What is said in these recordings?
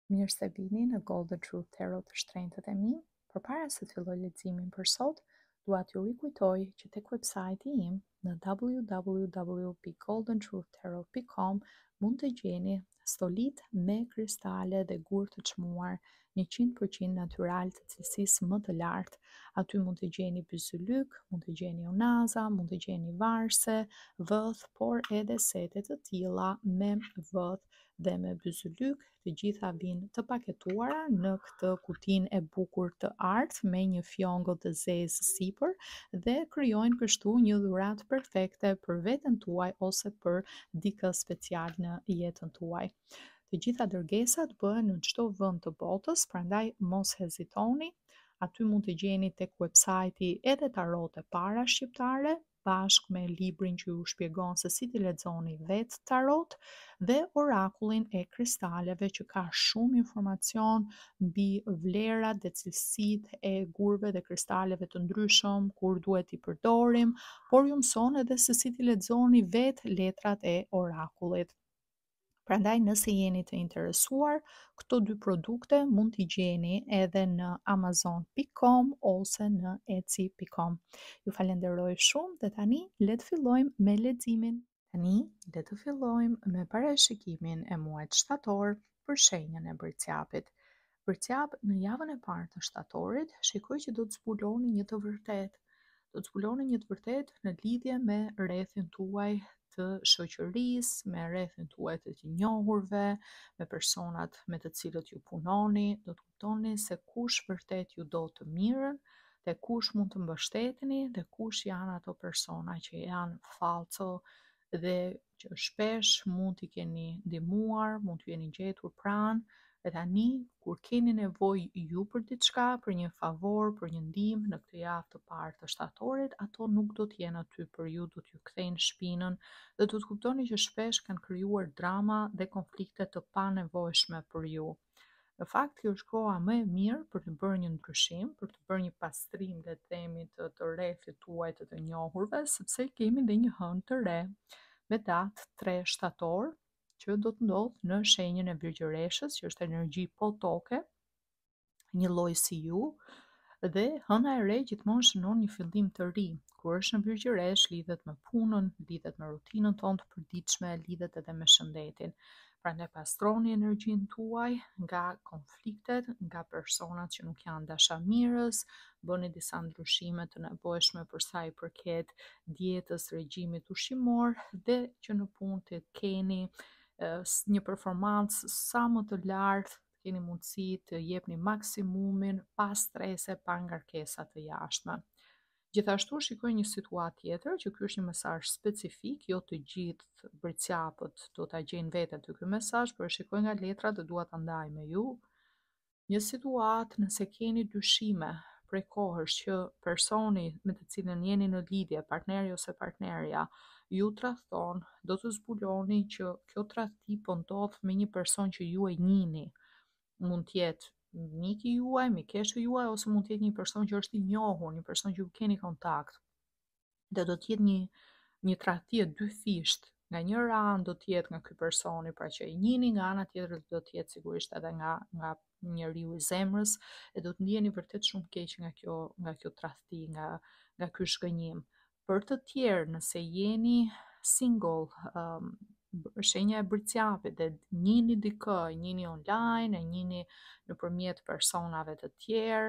Mirë se vini në Golden Truth Tarot të shtrenjtët e mi. Përpara se të filloj leximin për sot, dua t'ju rikujtoj që tek websajti im në www.goldentruthtarot.com mund të gjeni stolit me kristale dhe gur të çmuar 100% natyral të cilësisë më të lartë. Aty mund të gjeni byzylyk, mund të gjeni onaza, mund të gjeni varse, vëth, por edhe sete të tilla me vëth dhe me byzylyk. Të gjitha vinë të paketuara në këtë kutinë e bukur të artë me një fjongo të zezë sipër dhe krijojnë kështu një dhuratë perfekte për veten tuaj ose për dikë special në jetën tuaj. Të gjitha dërgesat bëhen në çdo vend të botës, prandaj mos hezitoni. Aty mund të gjeni tek websajti edhe tarote para shqiptare, bashkë me librin që ju shpjegon se si t'i lexoni vetë tarot dhe orakullin e kristaleve që ka shumë informacion mbi vlerat dhe cilësitë e gurve dhe kristaleve të ndryshëm, kur duhet i përdorim, por ju mëson edhe se si t'i lexoni vetë letrat e orakullit. Prandaj nëse jeni të interesuar, këto dy produkte mund t'i gjeni edhe në amazon.com ose në etsy.com. Ju falenderoj shumë dhe tani le të fillojmë me leximin. Tani le të fillojmë me parashikimin e muajit shtator për shenjën e Bërqapit. Bërqap, në javën e parë të shtatorit, shikoj që do të zbuloni një të vërtetë. Do të zbuloni një të vërtetë në lidhje me rrethin tuaj të shoqërisë, me rrethin tuaj të të njohurve, me personat me të cilët ju punoni. Do të kuptoni se kush vërtet ju do të mirën dhe kush mund të mbështeteni dhe kush janë ato persona që janë falco dhe që shpesh mund t'i keni ndihmuar, mund t'ju jeni gjetur pranë. E tani, kur keni nevojë ju për diçka, për një favor, për një ndihmë në këtë javë të parë të shtatorit, ato nuk do të jenë aty për ju, do t'ju kthejnë shpinën dhe do të kuptoni që shpesh kanë krijuar drama dhe konflikte të panevojshme për ju. Në fakt, kjo është koha më e mirë për të bërë një ndryshim, për të bërë një pastrim le të themi të rrethit tuaj të të njohurve, sepse kemi dhe një hënë të re me datë 3 shtator, që do të ndodhë në shenjën e Virgjëreshës, që është energji potoke, një lloj si ju, dhe hëna e re gjithmonë shënon një fillim të ri. Kur është në Virgjëresh, lidhet me punën, lidhet me rutinën tonë të përditshme, lidhet edhe me shëndetin. Prandaj pastroni energjinë tuaj nga konfliktet, nga personat që nuk janë dashamirës, bëni disa ndryshime të nevojshme për sa i përket dietës, regjimit ushqimor dhe që në punë të keni një performancë sa më të lartë, keni mundësi të jepni maksimumin pa strese, pa ngarkesa të jashtme. Gjithashtu shikoj një situatë tjetër, që ky është një mesazh specifik, jo të gjithë bërqapët do ta gjejnë veten të ky mesazh, por e shikoj nga letrat dhe dua ta ndaj me ju. Një situatë nëse keni dyshime prej kohësh që personi me të cilën jeni në lidhje, partneri ose partnerja, ju tradhton, do të zbuloni që kjo tradhti po ndodh me një person që ju e njihni. Mund të jetë miki juaj, mikeshë juaj, ose mund të jetë një person që është i njohur, një person që ju keni kontakt. Dhe do të jetë një tradhti e dy fisht. Nga njëra anë do të jetë nga ky personi, pra që i njihni, nga ana tjetër do të jetë sigurisht edhe nga njeriu i zemrës, e do të ndjeni vërtet shumë keq nga kjo tradhti, nga ky shgënjim. Për të tjerë, nëse jeni single, shenja e Bërqapit dhe njihni dikë, e njihni online, e njihni nëpërmjet personave të tjerë,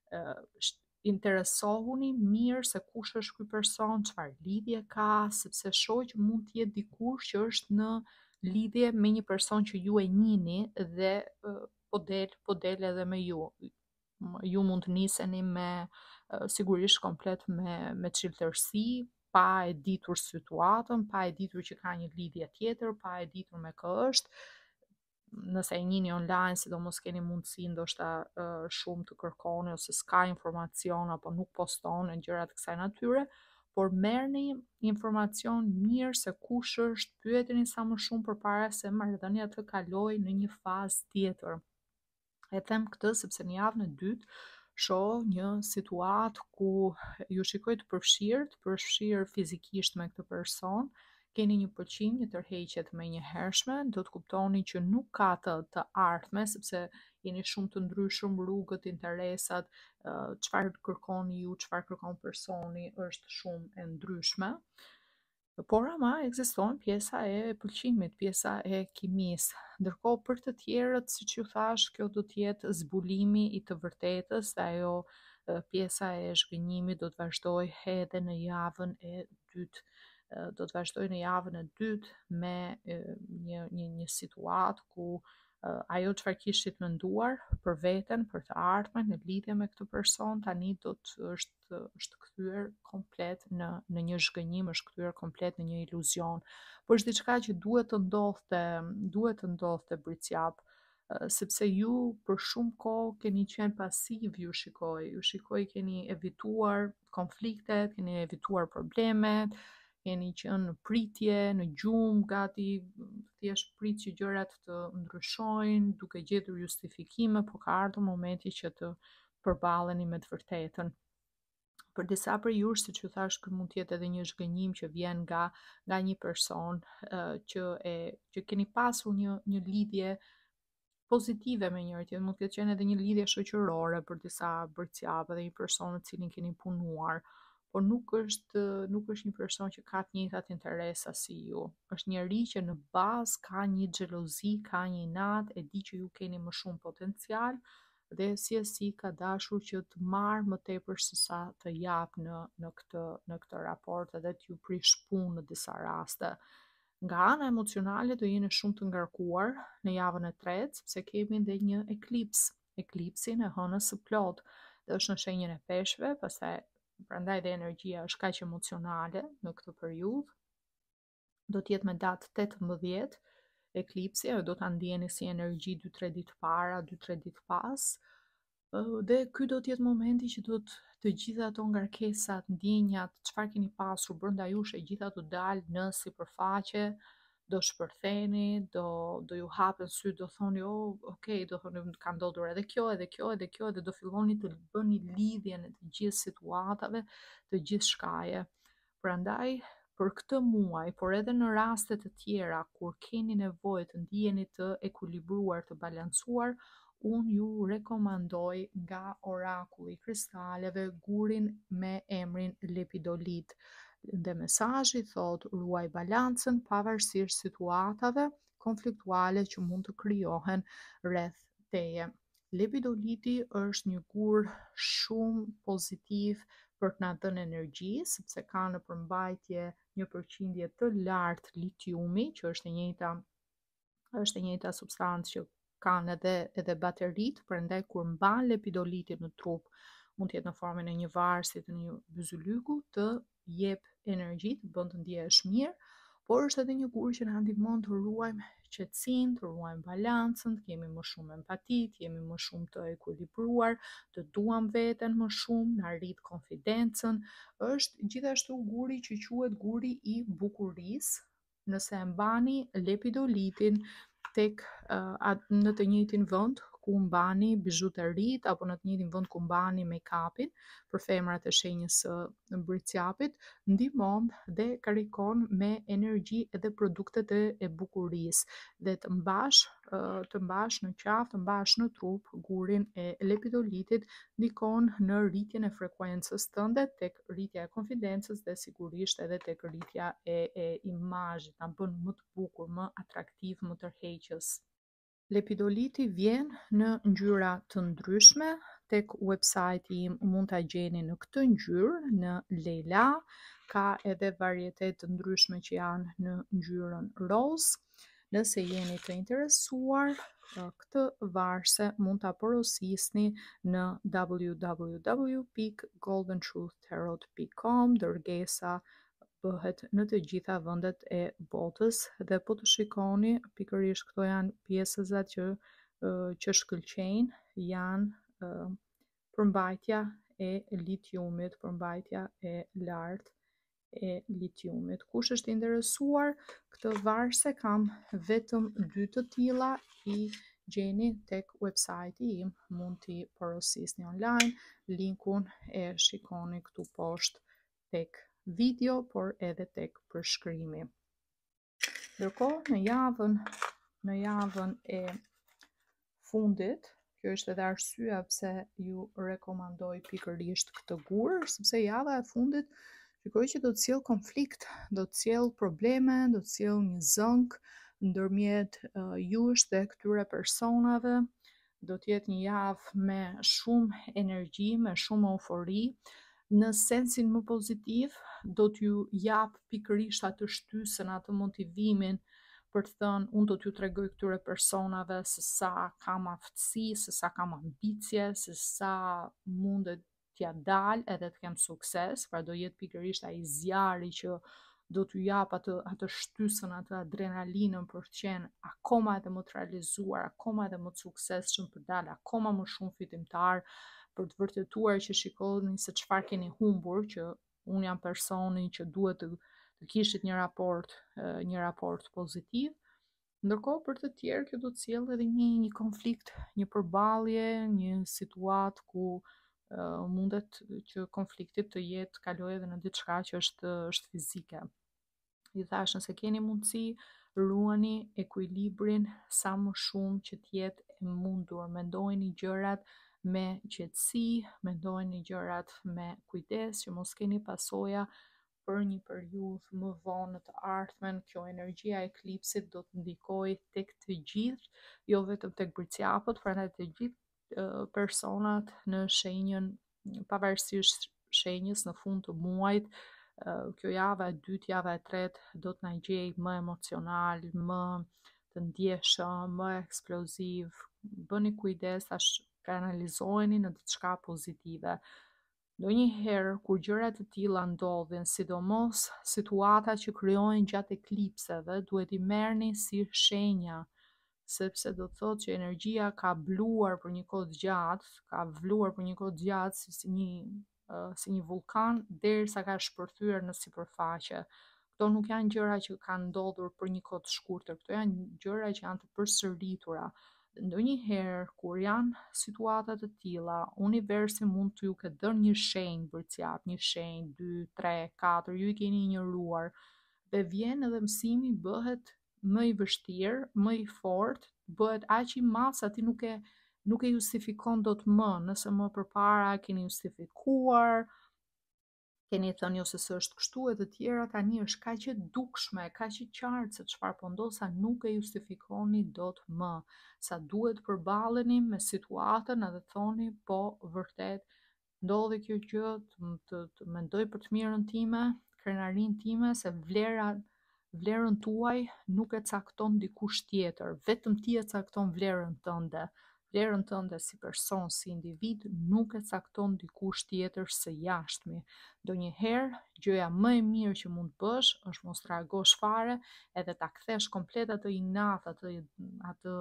interesohuni mirë se kush është ky person, çfarë lidhje ka, sepse shoh që mund të jetë dikush që është në lidhje me një person që ju e njihni dhe po del edhe me ju. Ju mund të niseni me sigurisht komplet me çiltërsi, pa e ditur situatën, pa e ditur që ka një lidhje tjetër, pa e ditur me kë është. Nëse e njihni online, sidomos keni mundësi ndoshta shumë të kërkoni ose s'ka informacion apo nuk poston e gjëra të kësaj natyre, por merrni informacion mirë se kush është, pyeteni sa më shumë përpara se marrëdhënia të kalojë në një fazë tjetër. E them këtë sepse në javën e dytë shoh një situatë ku ju shikoj të përfshirë fizikisht me këtë person, keni një pëlqim, një tërheqje të menjëhershme, do të kuptoni që nuk ka të ardhme, sepse jeni shumë të ndryshëm, rrugët, interesat, çfarë kërkoni ju, çfarë kërkon personi është shumë e ndryshme. Por ama ekziston pjesa e pëlqimit, pjesa e kimisë. Ndërkohë për të tjerët, siç ju thash, kjo do të jetë zbulimi i të vërtetës dhe ajo pjesa e zhgënjimit do të vazhdoj edhe në javën e dytë. Do të vazhdoj në javën e dytë me një situatë ku ajo çfarë kishit menduar për veten, për të ardhmen në lidhje me këtë person, tani do të është kthyer komplet në një zhgënjim, është kthyer komplet në një iluzion. Por është diçka që duhet të ndodhte Bricjap, sepse ju për shumë kohë keni qenë pasiv, ju shikoj keni evituar konfliktet, keni evituar problemet, keni qenë në pritje, në gjumë, gati thjesht prit që gjërat të ndryshojnë, duke gjetur justifikime, por ka ardhur momenti që të përballeni me të vërtetën. Për disa prej jush, siç ju thash, ky mund të jetë edhe një zhgënjim që vjen nga një person që keni pasur një lidhje pozitive me njëri tjetrin, mund të ketë qenë edhe një lidhje shoqërore për disa bërcjapë dhe një person me cilin keni punuar, por nuk është një person që ka të njëjtat interesa si ju. Është njëri që në bazë ka një xhelozi, ka një inat, e di që ju keni më shumë potencial dhe si ka dashur që të marrë më tepër se sa të jap në këtë raport edhe t'ju prish punë në disa raste. Nga ana emocionale do jeni shumë të ngarkuar në javën e tretë, sepse kemi edhe një eklipsin e hënës së plot, dhe është në shenjën e peshqve, pastaj prandaj dhe energjia është kaq emocionale në këtë periudhë. Do të jetë me datë 18 eklipsi, ajo do ta ndjeni si energji 2-3 ditë para, 2-3 ditë pas. Dhe ky do të jetë momenti që të gjitha ato ngarkesat, ndjenjat, çfarë keni pasur brenda jush, e gjitha do dalë në sipërfaqe, do shpërtheni, do ju hapen sy, do thoni, oh, ok, do thoni, ka ndodhur edhe kjo, edhe kjo, edhe kjo, dhe do filloni të bëni lidhjen e të gjithë situatave, të gjithë shkaje. Prandaj, për këtë muaj, por edhe në raste të tjera kur keni nevojë të ndiheni të ekuilibruar, të balancuar, unë ju rekomandoj nga orakulli i kristaleve gurin me emrin Lepidolit. Dhe mesazhi thot: ruaj balancën pavarësisht situatave konfliktuale që mund të krijohen rreth teje. Lepidoliti është një gur shumë pozitiv për të na dhënë energji, sepse ka në përmbajtje një përqindje të lartë litiumi, që është e njëjta substancë që kanë edhe bateritë, prandaj kur mban lepidolitin në trup, mund të jetë në formën e një varësi, të një byzylyku, të jep energji, të bën të ndihesh mirë, por është edhe një gur që na ndihmon të ruajmë qetësinë, të ruajmë balancën, të kemi më shumë empati, të jemi më shumë të ekuilibruar, të duam veten më shumë, na rrit konfidencën. Është gjithashtu guri që quhet guri i bukurisë. Nëse e mbani lepidolitin në të njëjtin vend ku mbani bijuteritë, apo në të njëjtin vend ku mbani make-upin për femrat e shenjës së Bricjapit, ndihmon dhe karikon me energji edhe produktet e bukurisë, dhe të mbash në qafë, të mbash në trup gurin e lepidolitit, ndikon në rritjen e frekuencës tënde, tek rritja e konfidencës dhe sigurisht edhe tek rritja e imazhit, na bën më të bukur, më atraktiv, më tërheqës. Lepidoliti vjen në ngjyra të ndryshme, tek websajti im mund ta gjeni në këtë ngjyrë, në Leila, ka edhe varietet të ndryshme që janë në ngjyrën roz. Nëse jeni të interesuar, këtë varëse mund ta porosisni në www.goldentruthtarot.com, dërgesa bëhet në të gjitha vendet e botës, dhe po të shikoni pikërisht këto janë pjesëzat që shkëlqejnë, janë përmbajtja e litiumit, përmbajtja e lartë e litiumit. Kush është interesuar, këtë varëse kam vetëm 2 të tilla, i gjeni tek websajti im, mund t'i porosisni online, linkun e shikoni këtu poshtë tek video, por edhe tek përshkrimi. Ndërkohë, në javën e fundit, kjo është edhe arsyeja pse ju rekomandoj pikërisht këtë gur, sepse java e fundit shikoj që do të sjell konflikt, do të sjell probleme, do të sjell një zënk ndërmjet jush dhe këtyre personave. Do të jetë një javë me shumë energji, me shumë eufori, në sensin më pozitiv, do t'ju jap pikërisht atë shtysën, atë motivimin për të thënë unë do t'ju tregoj këtyre personave se sa kam aftësi, se sa kam ambicie, se sa mundet t'ja dal edhe të kem sukses, pra do jetë pikërisht ai zjarri që do t'ju jap atë shtysën, atë adrenalinën për të qenë akoma edhe më të realizuar, akoma edhe më të suksesshëm për dalë akoma më shumë fitimtar, për të vërtetuar që shikoni se çfarë keni humbur, që unë jam personi që duhet të kishit një raport pozitiv. Ndërkohë për të tjerë kjo do të sjellë edhe një konflikt, një përballje, një situatë ku mundet që konflikti të jetë kalojë edhe në diçka që është fizike. Ju thash nëse keni mundësi, ruani ekuilibrin sa më shumë që të jetë e mundur. Mendojeni gjërat me qetësi, mendojeni gjërat me kujdes që mos keni pasoja për një periudhë më vonë në të ardhmen. Kjo energjia e eklipsit do të ndikojë tek të gjithë, jo vetëm tek bërciapët, prandaj të gjithë personat në shenjën, pavarësisht shenjës në fund të muajit. Kjo java e dytë, java e tretë do të na gjej më emocional, më të ndjeshëm, më eksploziv. Bëni kujdes tash, kanalizoheni në diçka pozitive. Ndonjëherë kur gjëra të tilla ndodhin, sidomos situata që krijohen gjatë eklipseve, duhet i merrni si shenja, sepse do të thotë që energjia ka bluar për një kohë të gjatë, ka vluar për një kohë të gjatë si një vulkan derisa ka shpërthyer në sipërfaqe. Këto nuk janë gjëra që kanë ndodhur për një kohë të shkurtër, këto janë gjëra që janë të përsëritura. Ndonjëherë kur janë situata të tilla, universi mund t'ju ketë dhënë një shenjë bërciap, një shenjë 2, 3, 4, ju i keni injoruar dhe vjen edhe mësimi bëhet më i vështirë, më i fortë, bëhet aq i madh sa ti nuk e justifikon dot më, nëse më përpara keni justifikuar, keni thënë jo se s'është kështu e të tjera, tani është kaq e dukshme, kaq e qartë se çfarë po ndodh sa nuk e justifikoni dot më, sa duhet përballeni me situatën edhe thoni po vërtet ndodhi kjo gjë, të mendoj për të mirën time, krenarinë time, se vlerën tuaj nuk e cakton dikush tjetër, vetëm ti e cakton vlerën tënde. Vlerën tënde si person, si individ, nuk e cakton dikush tjetër së jashtmi. Ndonjëherë, gjëja më e mirë që mund të bësh është mos reagosh fare edhe ta kthesh komplet atë inat, atë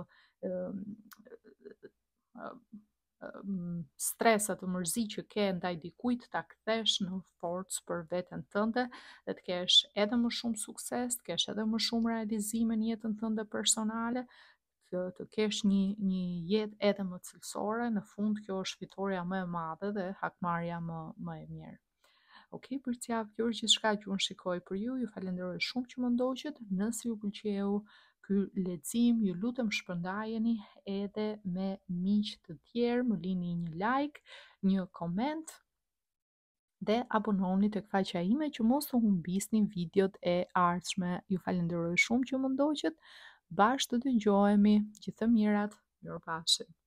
stres, atë mërzi që ke ndaj dikujt, ta kthesh në forcë për veten tënde dhe të kesh edhe më shumë sukses, të kesh edhe më shumë realizime në jetën tënde personale, të kesh një jetë edhe më cilësore. Në fund kjo është fitoria më e madhe dhe hakmarrja më e mirë. Okej, për t'javë kjo është gjithçka që unë shikoj për ju. Ju falenderoj shumë që më ndoqët. Nëse ju pëlqeu ky lexim, ju lutem shpërndajeni edhe me miq të tjerë, më lini një like, një koment dhe abonohuni tek faqja ime që mos të humbisni videot e ardhshme. Ju falenderoj shumë që më ndoqët. Bashkë të dëgjohemi. Gjithë të mirat. Mirupafshim.